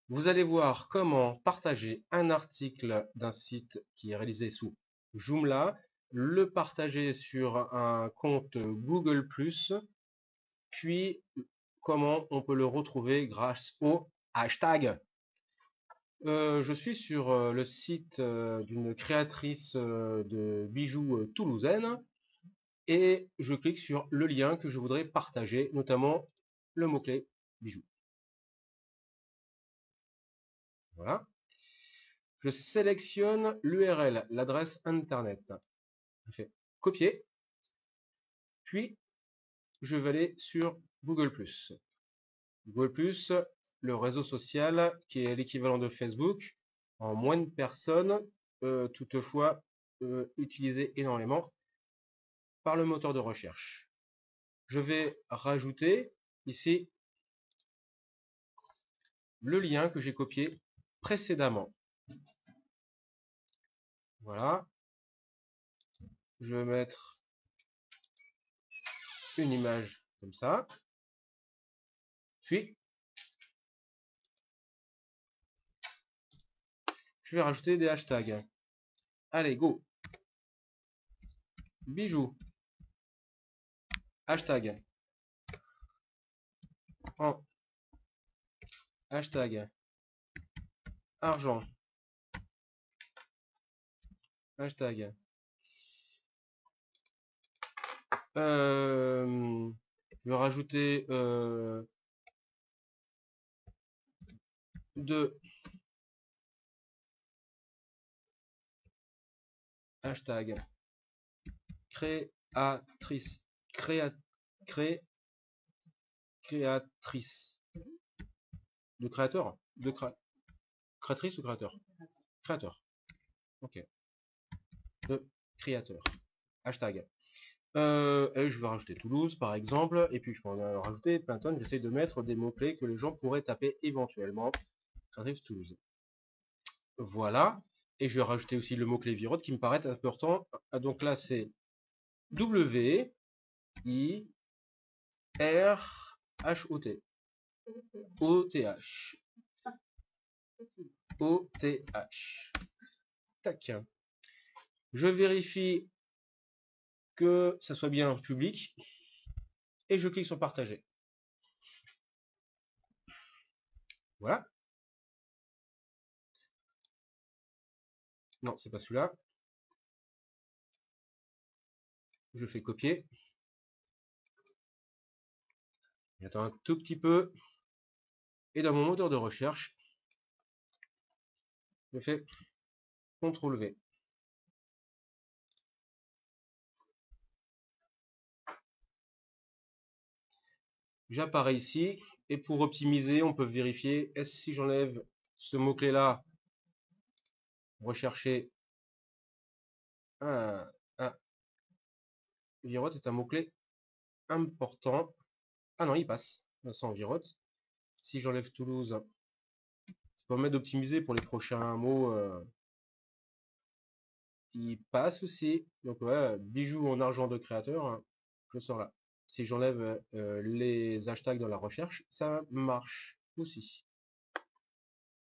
Vous allez voir comment partager un article d'un site qui est réalisé sous Joomla, le partager sur un compte Google+, puis comment on peut le retrouver grâce au hashtag. Je suis sur le site d'une créatrice de bijoux toulousaine et je clique sur le lien que je voudrais partager, notamment le mot-clé bijoux. Voilà. Je sélectionne l'URL, l'adresse internet. Je fais copier, puis je vais aller sur Google+. Google+, le réseau social qui est l'équivalent de Facebook, en moins de personnes, toutefois utilisé énormément par le moteur de recherche. Je vais rajouter ici le lien que j'ai copié précédemment. Voilà. Je vais mettre une image comme ça. Puis, je vais rajouter des hashtags. Allez, go. Bijoux. Hashtag. En. Hashtag. Argent. Hashtag. Je vais rajouter deux hashtags. Créatrice. Créatrice. De créateur. Créatrice ou créateur? Créateur. Ok. De créateur. Hashtag. Et je vais rajouter Toulouse par exemple, et puis je peux en rajouter plein de tonnes. J'essaie de mettre des mots-clés que les gens pourraient taper éventuellement. Créatrice Toulouse. Voilà. Et je vais rajouter aussi le mot-clé Virote qui me paraît important. Donc là c'est W I R H O T. O T H. O T H. Tac. Je vérifie que ça soit bien public et je clique sur partager. Voilà. Non, c'est pas celui-là. Je fais copier. J'attends un tout petit peu. Et dans mon moteur de recherche, je fais CTRL V. J'apparais ici. Et pour optimiser, on peut vérifier, est-ce si j'enlève ce mot-clé là, rechercher Virote est un mot-clé important. Ah non, il passe sans Virote. Si j'enlève Toulouse, ça permet d'optimiser pour les prochains mots. Il passe aussi. Donc ouais, bijoux en argent de créateur, hein, je sors là. Si j'enlève les hashtags dans la recherche, ça marche aussi.